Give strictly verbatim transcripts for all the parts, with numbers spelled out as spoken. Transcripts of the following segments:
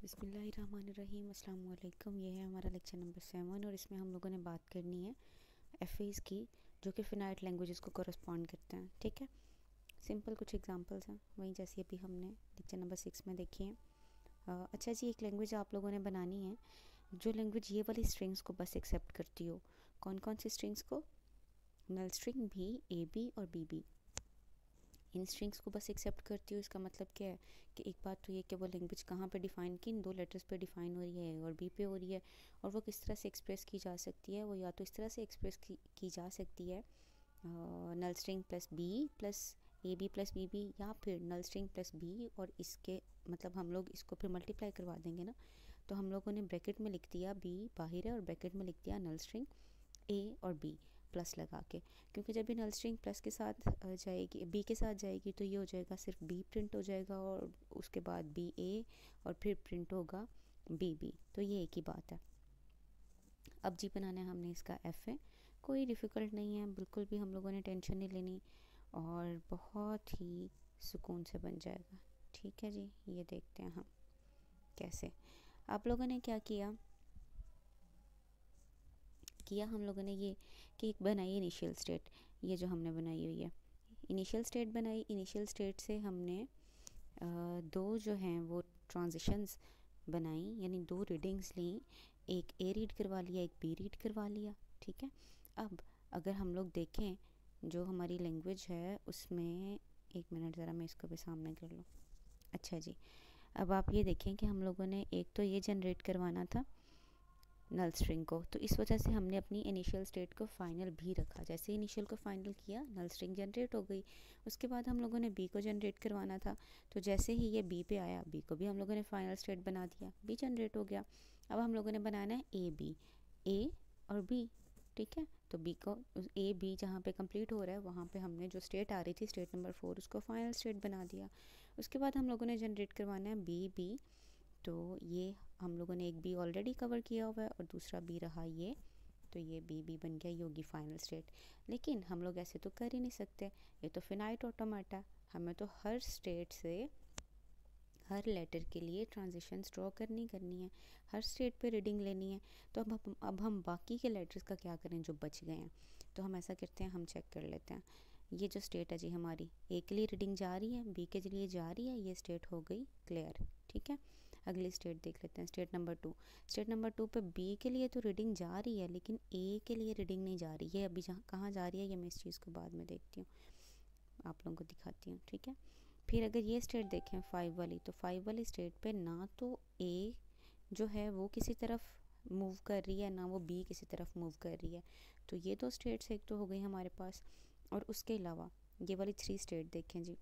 बिस्मिल्लाहिर्रहमानिर्रहीम अस्सलाम वालेकुम। ये है हमारा लेक्चर नंबर सेवन और इसमें हम लोगों ने बात करनी है एफएज की, जो कि फिनाइट लैंग्वेजेस को कॉरस्पॉन्ड करते हैं। ठीक है, सिंपल कुछ एग्जांपल्स हैं वहीं जैसे अभी हमने लेक्चर नंबर सिक्स में देखी हैं। अ, अच्छा जी, एक लैंग्वेज आप लोगों ने बनानी है जो लैंग्वेज ये वाली स्ट्रिंग्स को बस एक्सेप्ट करती हो। कौन कौन सी स्ट्रिंग्स को? नल स्ट्रिंग भी, ए बी और बी बी, इन स्ट्रिंग्स को बस एक्सेप्ट करती हो। इसका मतलब क्या है कि एक बात तो ये कि वो लैंग्वेज कहाँ पे डिफ़ाइन की, इन दो लेटर्स पे डिफ़ाइन हो रही है, ए और बी पे हो रही है। और वो किस तरह से एक्सप्रेस की जा सकती है? वो या तो इस तरह से एक्सप्रेस की, की जा सकती है null string plus B plus A B plus B B, या फिर नल स्ट्रिंग प्लस बी और इसके मतलब हम लोग इसको फिर मल्टीप्लाई करवा देंगे ना। तो हम लोगों ने ब्रैकेट में लिख दिया बी बाहर है और ब्रैकेट में लिख दिया नल स्ट्रिंग ए और बी प्लस लगा के, क्योंकि जब भी नल स्ट्रिंग प्लस के साथ जाएगी, बी के साथ जाएगी, तो ये हो जाएगा सिर्फ बी प्रिंट हो जाएगा और उसके बाद बी ए और फिर प्रिंट होगा बी बी। तो ये एक ही बात है। अब जी बनाना है हमने इसका एफ है, कोई डिफ़िकल्ट नहीं है, बिल्कुल भी हम लोगों ने टेंशन नहीं लेनी और बहुत ही सुकून से बन जाएगा। ठीक है जी, ये देखते हैं हम कैसे। आप लोगों ने क्या किया किया हम लोगों ने ये कि एक बनाई इनिशियल स्टेट, ये जो हमने बनाई हुई है इनिशियल स्टेट बनाई। इनिशियल स्टेट से हमने आ, दो जो हैं वो ट्रांजिशंस बनाई, यानी दो रीडिंग्स ली, एक ए रीड करवा लिया, एक बी रीड करवा लिया। ठीक है, अब अगर हम लोग देखें जो हमारी लैंग्वेज है उसमें, एक मिनट ज़रा मैं इसको भी सामने कर लूँ। अच्छा जी, अब आप ये देखें कि हम लोगों ने एक तो ये जनरेट करवाना था नल स्ट्रिंग को, तो इस वजह से हमने अपनी इनिशियल स्टेट को फाइनल भी रखा। जैसे इनिशियल को फाइनल किया, नल स्ट्रिंग जनरेट हो गई। उसके बाद हम लोगों ने बी को जनरेट करवाना था, तो जैसे ही ये बी पे आया, बी को भी हम लोगों ने फाइनल स्टेट बना दिया, बी जनरेट हो गया। अब हम लोगों ने बनाना है ए बी, ए और बी। ठीक है, तो बी को ए बी जहाँ पे कंप्लीट हो रहा है वहाँ पे हमने जो स्टेट आ रही थी स्टेट नंबर फोर, उसको फाइनल स्टेट बना दिया। उसके बाद हम लोगों ने जनरेट करवाना है बी बी, तो ये हम लोगों ने एक बी ऑलरेडी कवर किया हुआ है और दूसरा बी रहा ये, तो ये बी बी बन गया, ये होगी फाइनल स्टेट। लेकिन हम लोग ऐसे तो कर ही नहीं सकते, ये तो फिनाइट ऑटोमेटा, हमें तो हर स्टेट से हर लेटर के लिए ट्रांजिशन ड्रॉ करनी करनी है, हर स्टेट पे रीडिंग लेनी है। तो अब हम अब हम बाकी के लेटर्स का क्या करें जो बच गए हैं? तो हम ऐसा करते हैं, हम चेक कर लेते हैं। ये जो स्टेट है जी हमारी, ए के लिए रीडिंग जा रही है, बी के लिए जा रही है, ये स्टेट हो गई क्लियर। ठीक है, अगली स्टेट देख लेते हैं, state number two. State number two पे बी के लिए तो रीडिंग जा रही है लेकिन ए के लिए रीडिंग नहीं जा रही है। अभी जहाँ कहाँ जा रही है ये मैं इस चीज़ को बाद में देखती हूँ, आप लोगों को दिखाती हूँ। ठीक है, फिर अगर ये स्टेट देखें फाइव वाली, तो फाइव वाली स्टेट पे ना तो ए जो है वो किसी तरफ मूव कर रही है, ना वो बी किसी तरफ मूव कर रही है। तो ये दो स्टेट्स एक तो हो गई हमारे पास, और उसके अलावा ये वाली थ्री स्टेट देखें जी,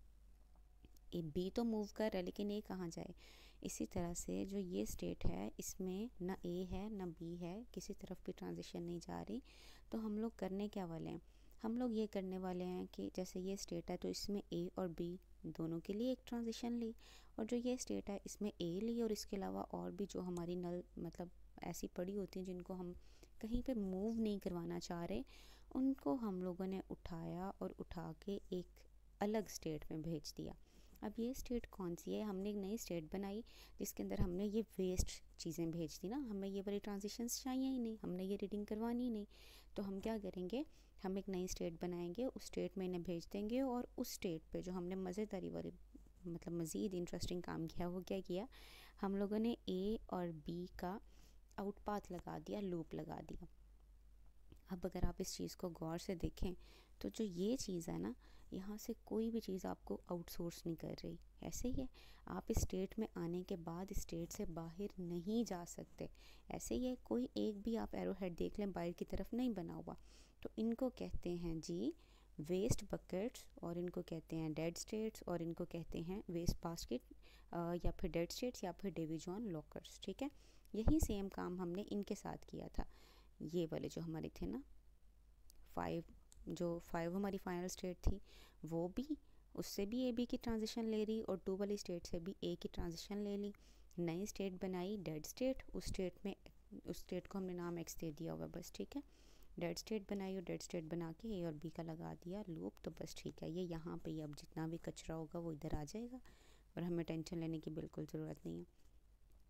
ए बी तो मूव कर रहा है लेकिन ए कहाँ जाए। इसी तरह से जो ये स्टेट है इसमें ना ए है ना बी है, किसी तरफ भी ट्रांजिशन नहीं जा रही। तो हम लोग करने क्या वाले हैं? हम लोग ये करने वाले हैं कि जैसे ये स्टेट है तो इसमें ए और बी दोनों के लिए एक ट्रांजिशन ली, और जो ये स्टेट है इसमें ए ली, और इसके अलावा और भी जो हमारी नल मतलब ऐसी पड़ी होती हैं जिनको हम कहीं पे मूव नहीं करवाना चाह रहे, उनको हम लोगों ने उठाया और उठा के एक अलग स्टेट में भेज दिया। अब ये स्टेट कौन सी है? हमने एक नई स्टेट बनाई जिसके अंदर हमने ये वेस्ट चीज़ें भेज दी ना, हमें ये वाली ट्रांजिशंस चाहिए ही नहीं, हमने ये रीडिंग करवानी ही नहीं। तो हम क्या करेंगे, हम एक नई स्टेट बनाएंगे, उस स्टेट में इन्हें भेज देंगे, और उस स्टेट पे जो हमने मज़ेदारी वाली मतलब मज़ीद इंटरेस्टिंग काम किया, वो क्या किया, हम लोगों ने ए और बी का आउटपाथ लगा दिया, लूप लगा दिया। अब अगर आप इस चीज़ को गौर से देखें तो जो ये चीज़ है ना, यहाँ से कोई भी चीज़ आपको आउटसोर्स नहीं कर रही। ऐसे ही है, आप इस स्टेट में आने के बाद स्टेट से बाहर नहीं जा सकते। ऐसे ही है, कोई एक भी आप एरो हेड देख लें बाहर की तरफ नहीं बना हुआ। तो इनको कहते हैं जी वेस्ट बकेट्स, और इनको कहते हैं डेड स्टेट्स, और इनको कहते हैं वेस्ट बास्केट, या फिर डेड स्टेट्स, या फिर डिवीजन लॉकर्स। ठीक है, यही सेम काम हमने इनके साथ किया था। ये वाले जो हमारे थे ना फाइव, जो फाइव हमारी फाइनल स्टेट थी, वो भी उससे भी ए बी की ट्रांजिशन ले रही, और टू वाली स्टेट से भी ए की ट्रांजिशन ले ली। नई स्टेट बनाई डेड स्टेट, उस स्टेट में उस स्टेट को हमने नाम एक्स दे दिया हुआ बस। ठीक है, डेड स्टेट बनाई और डेड स्टेट बना के ए और बी का लगा दिया लूप, तो बस ठीक है। ये यहाँ पे अब जितना भी कचरा होगा वो इधर आ जाएगा और हमें टेंशन लेने की बिल्कुल ज़रूरत नहीं है।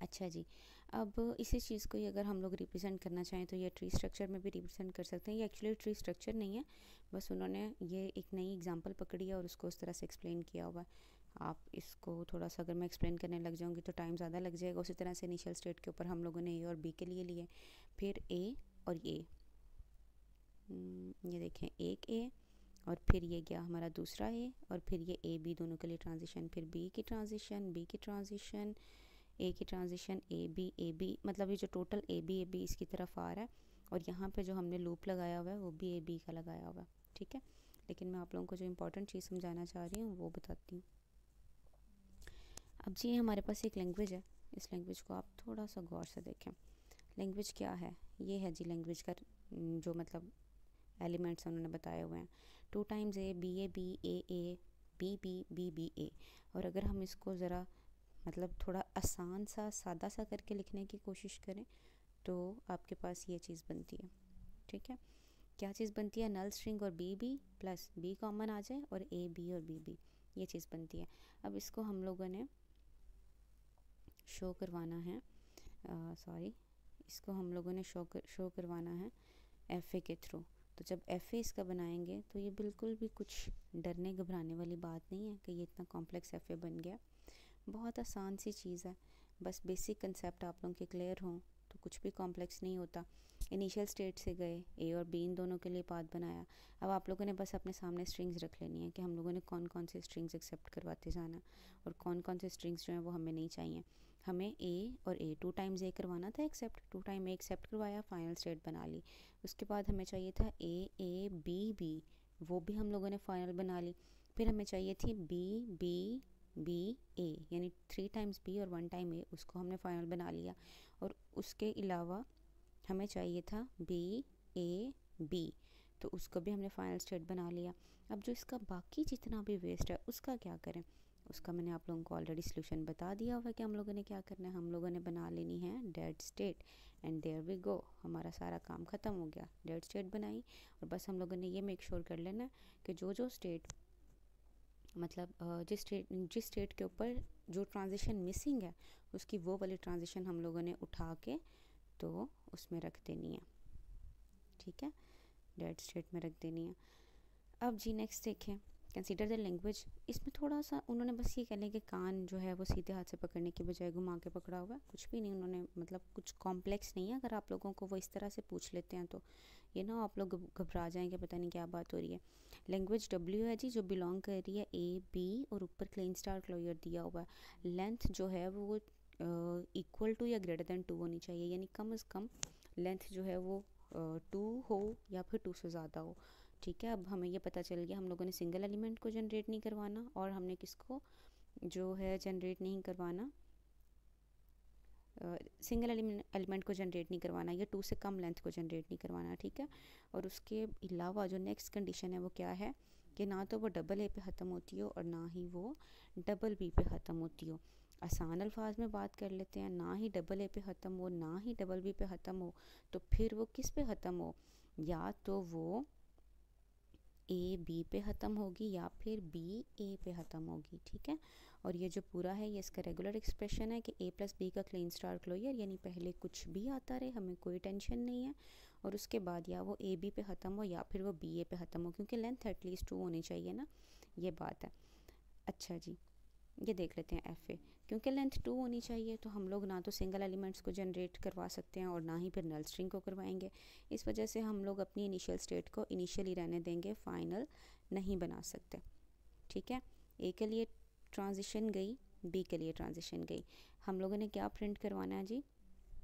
अच्छा जी, अब इसी चीज़ को ही अगर हम लोग रिप्रेजेंट करना चाहें तो ये ट्री स्ट्रक्चर में भी रिप्रेजेंट कर सकते हैं। ये एक्चुअली ट्री स्ट्रक्चर नहीं है, बस उन्होंने ये एक नई एग्जांपल पकड़ी है और उसको उस तरह से एक्सप्लेन किया हुआ है। आप इसको थोड़ा सा अगर मैं एक्सप्लेन करने लग जाऊंगी तो टाइम ज़्यादा लग जाएगा। उसी तरह से इनिशियल स्टेट के ऊपर हम लोगों ने ए और बी के लिए लिए, फिर ए और ये ये देखें एक ए, और फिर ये गया हमारा दूसरा ए, और फिर ये ए बी दोनों के लिए ट्रांजिशन, फिर बी की ट्रांजिशन, बी की ट्रांजिशन, ए की transition, A B A B, मतलब ये जो total A B A B इसकी तरफ आ रहा है, और यहाँ पे जो हमने लूप लगाया हुआ है वो भी ए बी का लगाया हुआ है, ठीक है। लेकिन मैं आप लोगों को जो इम्पोर्टेंट चीज़ समझाना चाह रही हूँ वो बताती हूँ। अब जी हमारे पास एक लैंग्वेज है, इस लैंग्वेज को आप थोड़ा सा गौर से देखें। लैंग्वेज क्या है? ये है जी लैंग्वेज का जो मतलब एलिमेंट्स उन्होंने बताए हुए हैं, two times A, B A B, A A, B B, B B A. और अगर हम इसको ज़रा मतलब थोड़ा आसान सा सादा सा करके लिखने की कोशिश करें तो आपके पास ये चीज़ बनती है, ठीक है। क्या चीज़ बनती है? नल स्ट्रिंग और B B plus B common आ जाए और ए बी और बी बी, ये चीज़ बनती है। अब इसको हम लोगों ने शो करवाना है, सॉरी इसको हम लोगों ने शो कर शो करवाना है एफ ए के थ्रू। तो जब एफ ए इसका बनाएंगे तो ये बिल्कुल भी कुछ डरने घबराने वाली बात नहीं है कि ये इतना कॉम्प्लेक्स एफ ए बन गया। बहुत आसान सी चीज़ है, बस बेसिक कंसेप्ट आप लोगों के क्लियर हों तो कुछ भी कॉम्प्लेक्स नहीं होता। इनिशियल स्टेट से गए, ए और बी इन दोनों के लिए पाथ बनाया। अब आप लोगों ने बस अपने सामने स्ट्रिंग्स रख लेनी है कि हम लोगों ने कौन कौन से स्ट्रिंग्स एक्सेप्ट करवाते जाना और कौन कौन से स्ट्रिंग्स जो हैं वो हमें नहीं चाहिए। हमें ए और ए टू टाइम्स ए करवाना था accept, two time A accept करवाया, फाइनल स्टेट बना ली। उसके बाद हमें चाहिए था ए ए बी बी, वो भी हम लोगों ने फाइनल बना ली। फिर हमें चाहिए थी बी बी बी ए, यानी थ्री टाइम्स बी और वन टाइम ए, उसको हमने फाइनल बना लिया। और उसके अलावा हमें चाहिए था बी ए बी, तो उसको भी हमने फाइनल स्टेट बना लिया। अब जो इसका बाकी जितना भी वेस्ट है उसका क्या करें? उसका मैंने आप लोगों को ऑलरेडी सोल्यूशन बता दिया हुआ है कि हम लोगों ने क्या करना है। हम लोगों ने बना लेनी है dead state, and there we go, हमारा सारा काम ख़त्म हो गया। डेड स्टेट बनाई और बस हम लोगों ने ये मेक श्योर कर लेना है कि जो जो स्टेट मतलब जिस स्टेट जिस स्टेट के ऊपर जो ट्रांजिशन मिसिंग है उसकी वो वाली ट्रांजिशन हम लोगों ने उठा के तो उसमें रख देनी है, ठीक है, डेड स्टेट में रख देनी है। अब जी नेक्स्ट देखें, कंसीडर द लैंग्वेज। इसमें थोड़ा सा उन्होंने बस ये कह लें कि कान जो है वो सीधे हाथ से पकड़ने की बजाय घुमा के पकड़ा हुआ है, कुछ भी नहीं उन्होंने, मतलब कुछ कॉम्प्लेक्स नहीं है। अगर आप लोगों को वो इस तरह से पूछ लेते हैं तो ये ना आप लोग घबरा जाएंगे, पता नहीं क्या बात हो रही है। लैंग्वेज डब्ल्यू है जी, जो बिलोंग कर रही है ए बी और ऊपर क्लीन स्टार क्लोजर दिया हुआ है। लेंथ जो है वो इक्वल टू या ग्रेटर देन टू होनी चाहिए, यानी कम अज़ कम लेंथ जो है वो टू uh, हो या फिर टू से ज़्यादा हो, ठीक है। अब हमें ये पता चल गया हम लोगों ने सिंगल एलिमेंट को जनरेट नहीं करवाना और हमने किसको जो है जनरेट नहीं करवाना, सिंगल एलिमेंट को जनरेट नहीं करवाना, ये टू से कम लेंथ को जनरेट नहीं करवाना, ठीक है। और उसके अलावा जो नेक्स्ट कंडीशन है वो क्या है कि ना तो वो डबल ए पे ख़त्म होती हो और ना ही वो डबल बी पे ख़त्म होती हो। आसान अल्फाज में बात कर लेते हैं, ना ही डबल ए पे ख़त्म हो ना ही डबल बी पे ख़त्म हो, तो फिर वो किस पे ख़त्म हो? या तो वो ए बी पे ख़त्म होगी या फिर बी ए पे ख़त्म होगी, ठीक है। और ये जो पूरा है ये इसका रेगुलर एक्सप्रेशन है कि ए प्लस बी का क्लीन स्टार क्लोजर, यानी पहले कुछ भी आता रहे हमें कोई टेंशन नहीं है, और उसके बाद या वो ए बी पे ख़त्म हो या फिर वो बी ए पे ख़त्म हो, क्योंकि लेंथ एटलीस्ट टू होनी चाहिए ना, ये बात है। अच्छा जी, ये देख लेते हैं एफ ए, क्योंकि लेंथ टू होनी चाहिए तो हम लोग ना तो सिंगल एलिमेंट्स को जनरेट करवा सकते हैं और ना ही फिर नल स्ट्रिंग को करवाएंगे। इस वजह से हम लोग अपनी इनिशियल स्टेट को इनिशियली रहने देंगे, फाइनल नहीं बना सकते, ठीक है। ए के लिए ट्रांजिशन गई, बी के लिए ट्रांजिशन गई, हम लोगों ने क्या प्रिंट करवाना है जी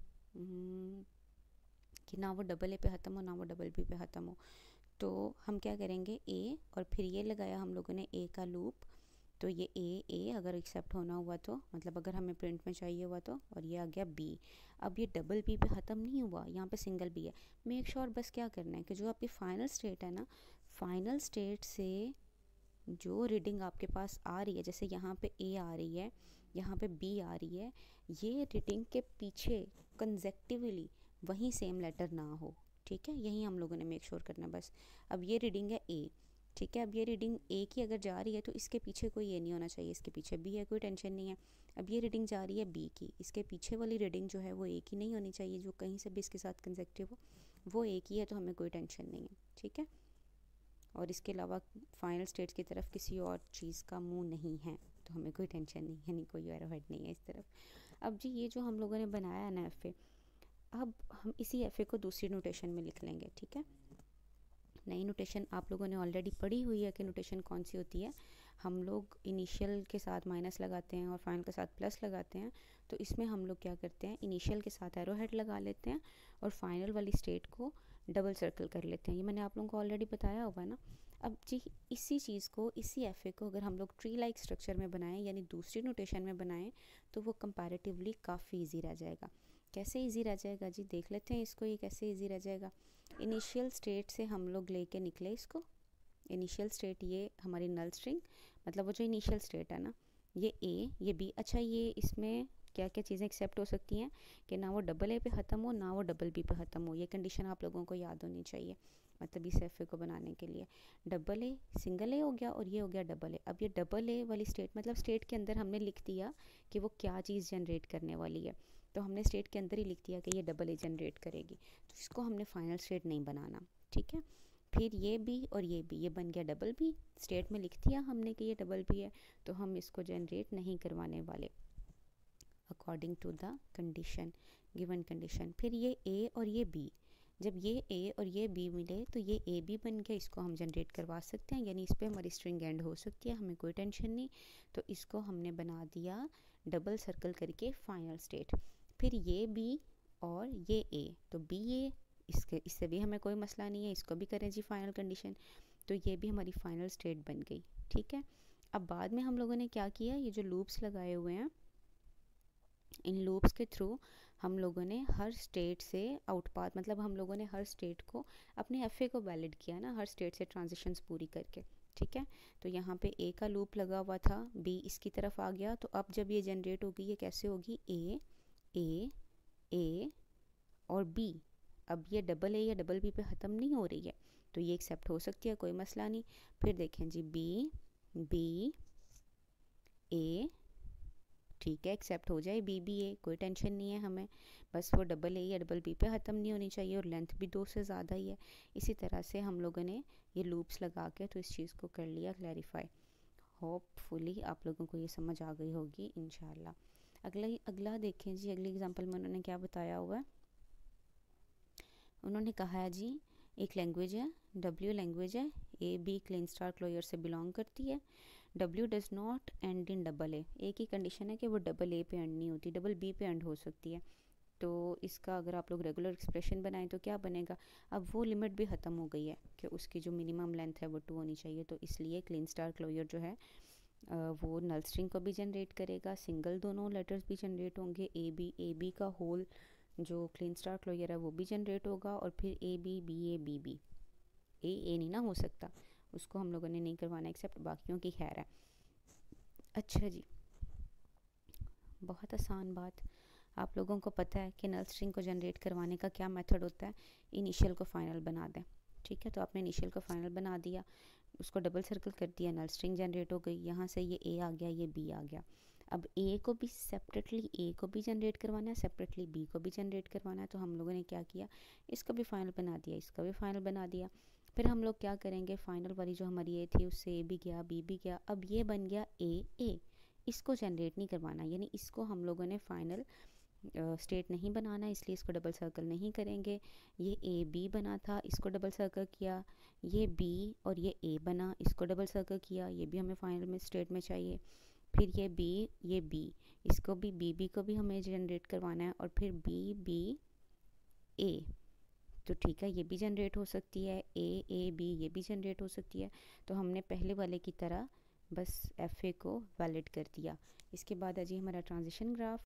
कि ना वो डबल ए पे ख़त्म हो ना वो डबल बी पे ख़त्म हो। तो हम क्या करेंगे, ए और फिर ये लगाया हम लोगों ने ए का लूप, तो ये ए ए अगर एक्सेप्ट होना हुआ तो मतलब अगर हमें प्रिंट में चाहिए हुआ तो, और ये आ गया बी। अब ये डबल बी पे ख़त्म नहीं हुआ, यहाँ पे सिंगल बी है। मेक श्योर बस क्या करना है कि जो आपकी फ़ाइनल स्टेट है ना, फाइनल स्टेट से जो रीडिंग आपके पास आ रही है, जैसे यहाँ पे ए आ रही है यहाँ पे बी आ रही है, ये रीडिंग के पीछे कंसेक्टिवली वहीं सेम लेटर ना हो, ठीक है। यही हम लोगों ने मेक श्योर करना है बस। अब ये रीडिंग है ए, ठीक है। अब ये रीडिंग ए की अगर जा रही है तो इसके पीछे कोई ये नहीं होना चाहिए, इसके पीछे बी है, कोई टेंशन नहीं है। अब ये रीडिंग जा रही है बी की, इसके पीछे वाली रीडिंग जो है वो ए की नहीं होनी चाहिए, जो कहीं से भी इसके साथ कंसेक्टिव हो वो ए की है, तो हमें कोई टेंशन नहीं है, ठीक है। और इसके अलावा फाइनल स्टेट की तरफ किसी और चीज़ का मुंह नहीं है, तो हमें कोई टेंशन नहीं है, यानी कोई एरोहेड नहीं है इस तरफ। अब जी ये जो हम लोगों ने बनाया है ना एफ ए, अब हम इसी एफ ए को दूसरी नोटेशन में लिख लेंगे, ठीक है। नई नोटेशन आप लोगों ने ऑलरेडी पढ़ी हुई है कि नोटेशन कौन सी होती है। हम लोग इनिशियल के साथ माइनस लगाते हैं और फाइनल के साथ प्लस लगाते हैं, तो इसमें हम लोग क्या करते हैं, इनिशियल के साथ एरो हेड लगा लेते हैं और फाइनल वाली स्टेट को डबल सर्कल कर लेते हैं। ये मैंने आप लोगों को ऑलरेडी बताया हुआ है ना। अब जी इसी चीज़ को, इसी एफ ए को अगर हम लोग ट्री लाइक स्ट्रक्चर में बनाएं, यानी दूसरी नोटेशन में बनाएं, तो वो कंपैरेटिवली काफ़ी ईजी रह जाएगा। कैसे ईजी रह जाएगा जी, देख लेते हैं इसको, ये कैसे ईजी रह जाएगा। इनिशियल स्टेट से हम लोग लेके निकले इसको, इनिशियल स्टेट ये हमारी नल स्ट्रिंग, मतलब वो जो इनिशियल स्टेट है ना, ये ए ये बी। अच्छा ये इसमें क्या क्या चीज़ें एक्सेप्ट हो सकती हैं कि ना वो डबल ए पे ख़त्म हो, ना वो डबल बी पे ख़त्म हो। ये कंडीशन आप लोगों को याद होनी चाहिए, मतलब इस एफ ए को बनाने के लिए। डबल ए सिंगल ए हो गया और ये हो गया डबल ए। अब ये डबल ए वाली स्टेट, मतलब स्टेट के अंदर हमने लिख दिया कि वो क्या चीज़ जनरेट करने वाली है, तो हमने स्टेट के अंदर ही लिख दिया कि ये डबल ए जनरेट करेगी, तो इसको हमने फाइनल स्टेट नहीं बनाना, ठीक है। फिर ये बी और ये बी, ये बन गया डबल बी, स्टेट में लिख दिया हमने कि ये डबल बी है, तो हम इसको जनरेट नहीं करवाने वाले according to the condition, given condition. फिर ये ए और ये बी, जब ये ए और ये बी मिले तो ये ए बी बन गया, इसको हम जनरेट करवा सकते हैं, यानी इस पर हमारी स्ट्रिंग एंड हो सकती है, हमें कोई टेंशन नहीं। तो इसको हमने बना दिया डबल सर्कल करके फाइनल स्टेट। फिर ये बी और ये ए, तो बी ए, इसके इससे भी हमें कोई मसला नहीं है, इसको भी करें जी फाइनल कंडीशन, तो ये भी हमारी फाइनल स्टेट बन गई, ठीक है। अब बाद में हम लोगों ने क्या किया, ये जो लूप्स लगाए हुए हैं, इन लूप्स के थ्रू हम लोगों ने हर स्टेट से आउटपाथ, मतलब हम लोगों ने हर स्टेट को अपने एफ ए को वैलिड किया ना, हर स्टेट से ट्रांजिशंस पूरी करके, ठीक है। तो यहाँ पे ए का लूप लगा हुआ था, बी इसकी तरफ आ गया, तो अब जब ये जनरेट होगी ये कैसे होगी, ए ए ए और बी। अब ये डबल ए या डबल बी पे ख़त्म नहीं हो रही है, तो ये एक्सेप्ट हो सकती है, कोई मसला नहीं। फिर देखें जी बी बी ए, ठीक है, एक्सेप्ट हो जाए बी बी ए, कोई टेंशन नहीं है हमें, बस वो डबल ए या डबल बी पे ख़त्म नहीं होनी चाहिए और लेंथ भी दो से ज़्यादा ही है। इसी तरह से हम लोगों ने ये लूप्स लगा के तो इस चीज़ को कर लिया क्लैरिफाई। होपफुली आप लोगों को ये समझ आ गई होगी इंशाल्लाह। अगला अगला देखें जी, अगली एग्जांपल में उन्होंने क्या बताया हुआ है। उन्होंने कहा है जी एक लैंग्वेज है, डब्ल्यू लैंग्वेज है, A B Kleene star closure से बिलोंग करती है, W does not end in double A. एक ही कंडीशन है कि वो डबल ए पे एंड नहीं होती, डबल बी पे एंड हो सकती है। तो इसका अगर आप लोग रेगुलर एक्सप्रेशन बनाएं तो क्या बनेगा, अब वो लिमिट भी ख़त्म हो गई है कि उसकी जो मिनिमम लेंथ है वो टू होनी चाहिए, तो इसलिए क्लीन स्टार क्लोयर जो है वो नल स्ट्रिंग को भी जनरेट करेगा, सिंगल दोनों लेटर्स भी जनरेट होंगे, ए बी ए बी का होल जो क्लीन स्टार क्लोयर है वो भी जनरेट होगा, और फिर A B B A B B, A A नहीं ना हो सकता, उसको हम लोगों ने नहीं करवाना एक्सेप्ट बाकियों की खैर है। अच्छा जी, बहुत आसान बात, आप लोगों को पता है कि नल स्ट्रिंग को जनरेट करवाने का क्या मेथड होता है, इनिशियल को फाइनल बना दें, ठीक है। तो आपने इनिशियल को फाइनल बना दिया, उसको डबल सर्कल कर दिया, नल स्ट्रिंग जनरेट हो गई, यहाँ से ये ए आ गया, ये बी आ गया। अब ए को भी सेपरेटली ए को भी जनरेट करवाना है, सेपरेटली बी को भी जनरेट करवाना है, तो हम लोगों ने क्या किया, इसको भी फाइनल बना दिया, इसका भी फाइनल बना दिया। फिर हम लोग क्या करेंगे, फाइनल वाली जो हमारी ए थी उससे ए भी गया, बी भी गया, अब ये बन गया ए ए, इसको जनरेट नहीं करवाना, यानी इसको हम लोगों ने फाइनल स्टेट uh, नहीं बनाना, इसलिए इसको डबल सर्कल नहीं करेंगे। ये ए बी बना था, इसको डबल सर्कल किया, ये बी और ये ए बना, इसको डबल सर्कल किया, ये भी हमें फाइनल में स्टेट में चाहिए। फिर ये बी ये बी, इसको भी बी बी को भी हमें जनरेट करवाना है, और फिर बी बी ए, तो ठीक है ये भी जनरेट हो सकती है, ए ए बी ये भी जनरेट हो सकती है। तो हमने पहले वाले की तरह बस एफ ए को वैलिड कर दिया। इसके बाद है जी हमारा ट्रांजिशन ग्राफ।